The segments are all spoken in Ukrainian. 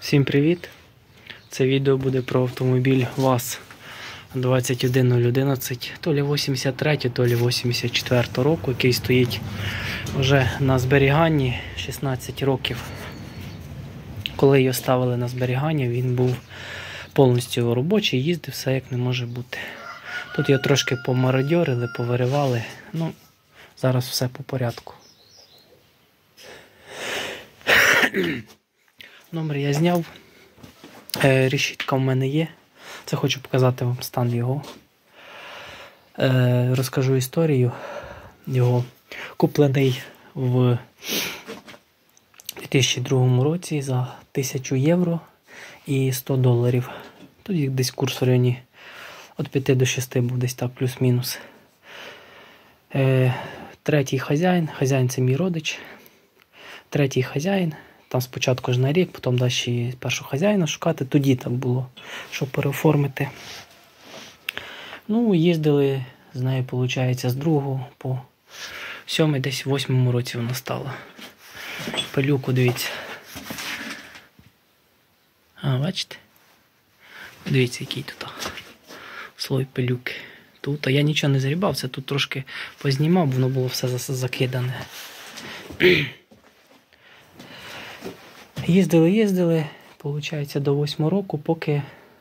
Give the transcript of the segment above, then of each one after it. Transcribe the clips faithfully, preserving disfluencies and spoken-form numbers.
Всім привіт! Це відео буде про автомобіль ВАЗ двадцять один нуль одинадцять, то лі вісімдесят третього, то лі вісімдесят четвертого року, який стоїть вже на зберіганні шістнадцять років. Коли його ставили на зберігання, він був повністю робочий, їздив все як не може бути. Тут його трошки помародьорили, повиривали, ну зараз все по порядку. Номер я зняв, е, решітка в мене є, це хочу показати вам стан його. Е, розкажу історію його. Куплений в дві тисячі другому році за тисячу євро і сто доларів. Тоді десь курс в районі від п'яти до шести був, десь так, плюс-мінус. Е, третій хазяїн, хазяїн це мій родич, третій хазяїн. Там спочатку ж на рік, потім далі першого хазяїна шукати. Тоді так було, щоб переоформити. Ну, їздили з нею, виходить, з другого по сьомий, десь в восьмому році вона стала. Пилюку, дивіться. А, бачите? Дивіться, який тут слой пилюки. Тут, а я нічого не зарібав, це тут трошки познімав, воно було все закидане. Їздили, їздили, виходить, до восьмого року, поки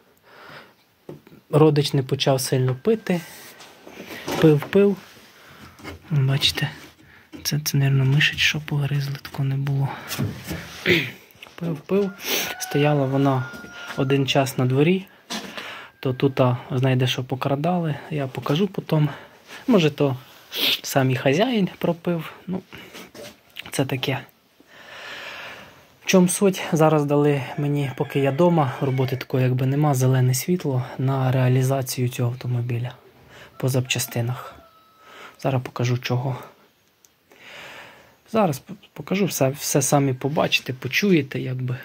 родич не почав сильно пити. Пив, пив. Бачите, це, це мабуть, мишить, що погризли, такого не було. Пив, пив. Стояла вона один час на дворі, то тут, знайде, що покрадали, я покажу потім. Може, то самий хазяїн пропив, ну, це таке. В чому суть? Зараз дали мені, поки я вдома, роботи такої якби нема, зелене світло на реалізацію цього автомобіля по запчастинах. Зараз покажу чого. Зараз покажу, все, все самі побачите, почуєте, якби.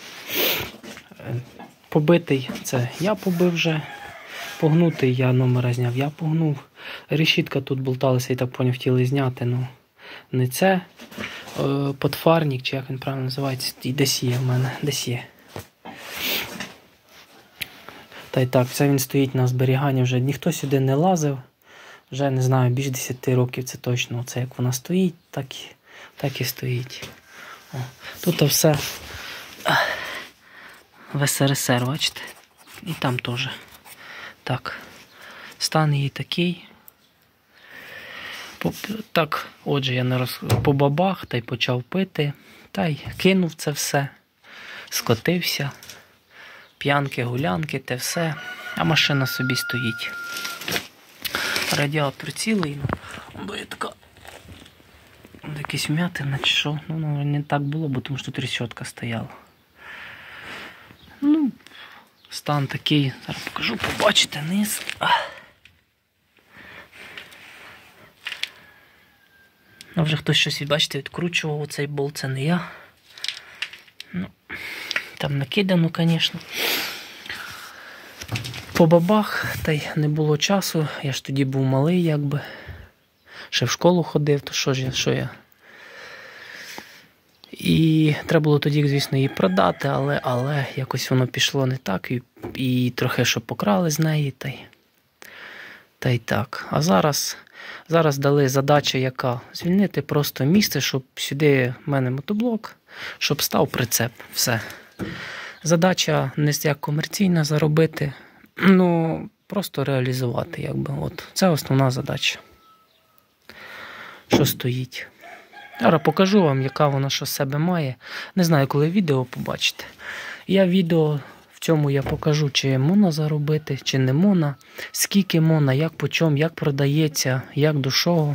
Побитий, це я побив вже. Погнутий, я номера зняв, я погнув. Решітка тут болталася, і так поняв, хотіли зняти, ну не це. Подфарник, чи як він правильно називається, десь є в мене, десь є. Та й так, це він стоїть на зберіганні, вже ніхто сюди не лазив. Вже, не знаю, більше десяти років це точно. Це як вона стоїть, так і, так і стоїть. О, тут все в ес ер ес ер, бачите? І там теж. Так, стан її такий. Так, отже, я не роз... по бабах, та й почав пити, та й кинув це все, скотився, п'янки, гулянки, те все, а машина собі стоїть. Радіатор цілий, бо є така, якісь вмятина чи що, ну, не так було, бо тому що тут решетка стояла. Ну, стан такий, зараз покажу, побачите, низ. А вже хтось щось, бачите, відкручував оцей болт, це не я. Ну, там накидано, звісно. По бабах, та й не було часу, я ж тоді був малий, якби. Ще в школу ходив, то що ж я, що я. І треба було тоді, звісно, її продати, але, але якось воно пішло не так, і, і трохи що покрали з неї, та й, та й так. А зараз... Зараз дали задачу, яка? Звільнити просто місце, щоб сюди в мене мотоблок, щоб став прицеп. Все. Задача не як комерційна заробити, ну просто реалізувати, якби. От. Це основна задача. Що стоїть. Зараз покажу вам, яка вона що з себе має. Не знаю, коли відео побачите. Я відео... В цьому я покажу, чи можна заробити, чи не можна, скільки можна, як по чому, як продається, як до чого,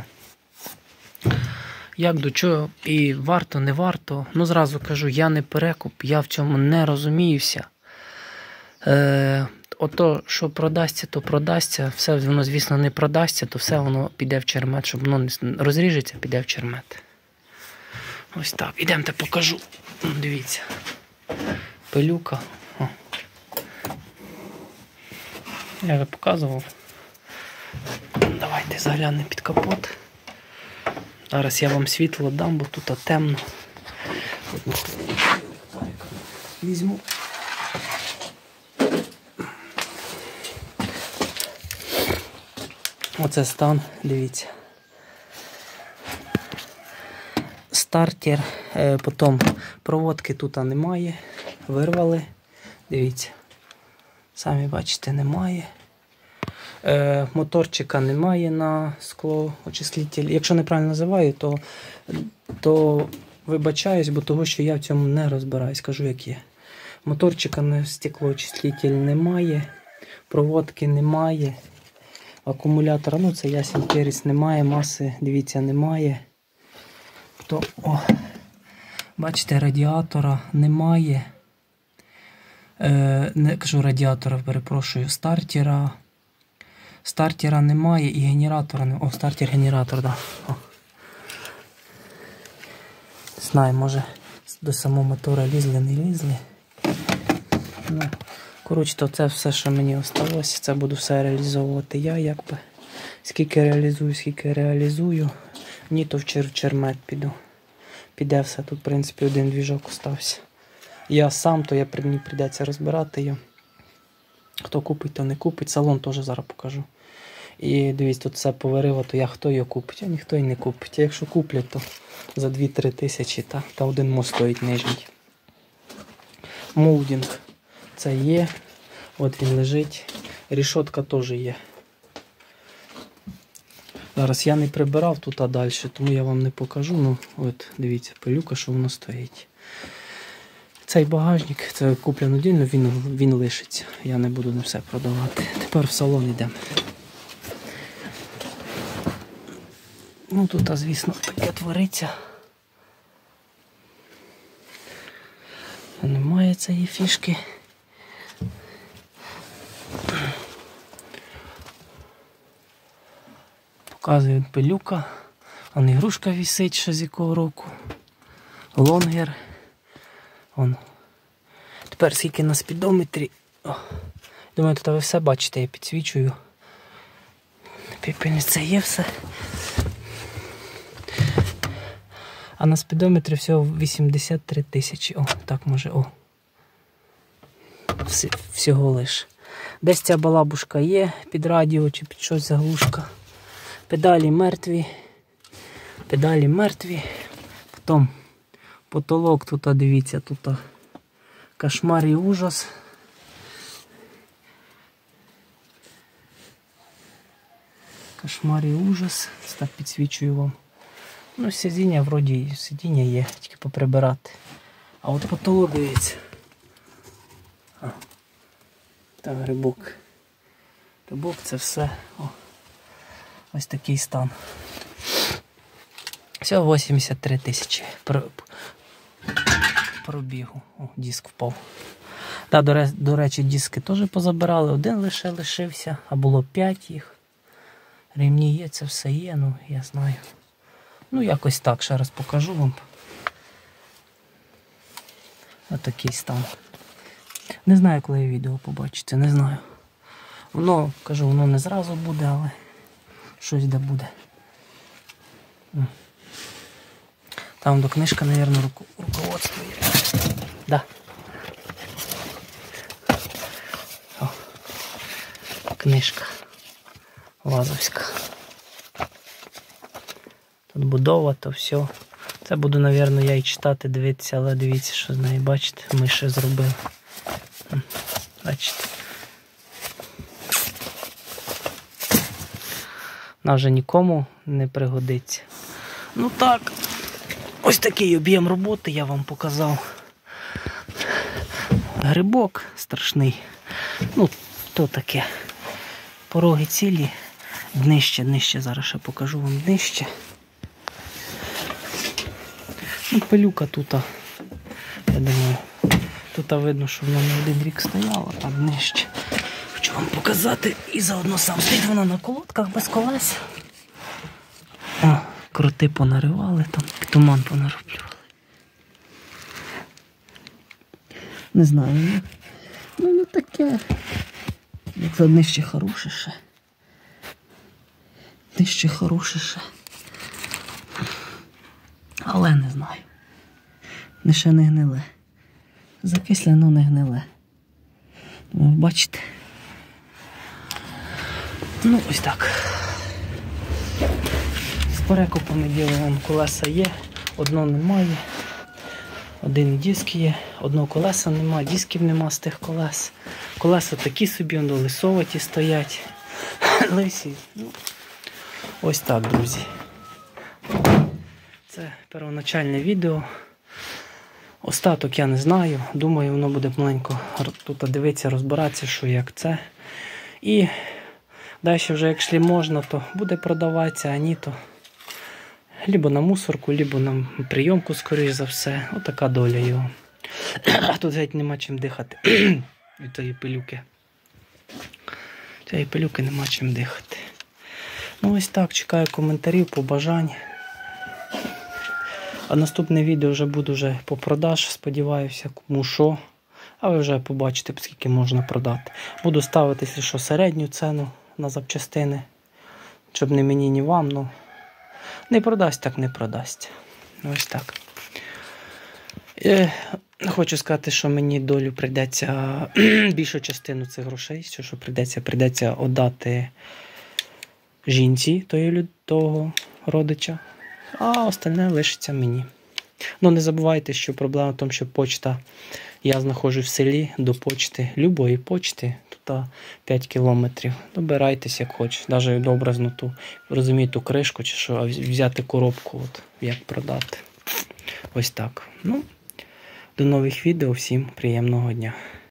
як до чого, і варто, не варто. Ну, зразу кажу, я не перекуп, я в цьому не розуміюся. Е, ото, що продасться, то продасться, все воно, звісно, не продасться, то все воно піде в чермет, щоб воно не розріжеться, піде в чермет. Ось так, ідемте покажу, дивіться, пилюка. О. Я вже показував. Давайте заглянемо під капот. Зараз я вам світло дам, бо тут темно. Візьму Оце стан, дивіться. Стартер, е, потім проводки тут немає, вирвали, дивіться, самі бачите, немає. Е, моторчика немає на склоочислитель. Якщо неправильно називаю, то, то вибачаюсь, бо того, що я в цьому не розбираюсь, кажу як є. Моторчика на стеклоочислитель немає, проводки немає, акумулятора, ну це ясен перець, немає, маси, дивіться, немає. То, о, бачите, радіатора немає. Е, не кажу радіатора, перепрошую, стартера. Стартера немає і генератора немає. О, стартер-генератор, так. Да. Знаю, може до самого мотора лізли, не лізли. Ну, коротше, то це все, що мені залишилося. Це буду все реалізовувати я, якби. Скільки реалізую, скільки реалізую. Ні, то в чер чермет піду. Піде все. Тут, в принципі, один двіжок остався. Я сам, то я мені прийдеться розбирати його. Хто купить, то не купить. Салон теж зараз покажу. І дивіться, тут все поварило, то я хто його купить, а ніхто і не купить. А якщо куплять, то за дві-три тисячі, та, та один мост стоїть нижній. Молдинг. Це є. От він лежить. Рішотка теж є. Зараз я не прибирав тут а далі, тому я вам не покажу. Ну, от, дивіться, пилюка, що воно стоїть. Цей багажник, це куплено дільно, він, він лишиться. Я не буду не все продавати. Тепер в салон йдемо. Ну тут, а, звісно, таке твориться. Немає цієї фішки. Показує пилюка. Вон ігрушка висить ще з якого року. Лонгер. Вон. Тепер скільки на спідометрі. О, думаю, тут ви все бачите, я підсвічую. Піпельниця є все. А на спідометрі всього вісімдесят три тисячі. О, так може, о. Вс всього лиш. Десь ця балабушка є під радіо чи під щось заглушка. Педалі мертві. Педалі мертві. Потім потолок тут, дивіться, тут кошмар і ужас. Кошмар і ужас. Так підсвічую вам. Ну, сидіння, вроді, сидіння є, тільки поприбирати. А от потолок, дивіться. А, та грибок. Грибок це все. О, ось такий стан. Всього вісімдесят три тисячі пробігу. О, диск впав. Да, до, до речі, диски теж позабирали. Один лише лишився, а було п'ять їх. Ремні є, це все є, ну я знаю. Ну якось так, ще раз покажу вам. Отакий стан. Не знаю, коли відео побачите, не знаю. Воно, кажу, воно не зразу буде, але щось де буде. Там до книжка, мабуть, руко... руководство є. Да. О. Книжка. Лазовська. Тут будова, то все. Це буду, мабуть, я і читати, дивитися, але дивіться, що з нею, бачите, ми ще зробили. Бачите. Вона вже нікому не пригодиться. Ну так, ось такий об'єм роботи я вам показав. Грибок страшний. Ну, то таке. Пороги цілі. Днище, днище, зараз ще покажу вам днище. Ну, пилюка тут, я думаю, тут видно, що вона не один рік стояла, а днище. Хочу вам показати і заодно сам. Стоїть вона на колодках без колес. О, крути понаривали, там туман понароблювали. Не знаю, ну, ну не таке. Це днище хороше ще. Днище хороше ще. Але не знаю. Не ще не гниле. Закисле, але не гниле. Ну, бачите? Ну, ось так. З перекупами діло, вон колеса є, одного немає. Один диск є, одного колеса немає, дисків нема з тих колес. Колеса такі собі, воно лисоваті стоять. Лисі. Ну, ось так, друзі. Це первоначальне відео. Остаток я не знаю. Думаю, воно буде маленько тут дивитися, розбиратися, що як це. І далі вже, якщо можна, то буде продаватися, а ні, то либо на мусорку, либо на прийомку, скоріш за все. Отака доля його. А тут геть нема чим дихати від тієї пилюки. Цієї пилюки нема чим дихати. Ну ось так, чекаю коментарів, побажань. А наступне відео вже буде вже по продаж, сподіваюся, кому що. А ви вже побачите, скільки можна продати. Буду ставити, що середню ціну на запчастини. Щоб не мені, ні вам, ну не продасть, так не продасть. Ось так. Е, хочу сказати, що мені долю прийдеться, більшу частину цих грошей, що, що прийдеться, прийдеться віддати жінці тої, того родича, а остальне лишиться мені. Ну не забувайте, що проблема в тому, що почта, я знаходжусь в селі, до почти, любої почти, тут п'ять кілометрів. Добирайтесь як хочете, навіть образно ту, розумієте, ту кришку чи що, а взяти коробку, от, як продати. Ось так. Ну, до нових відео, всім приємного дня.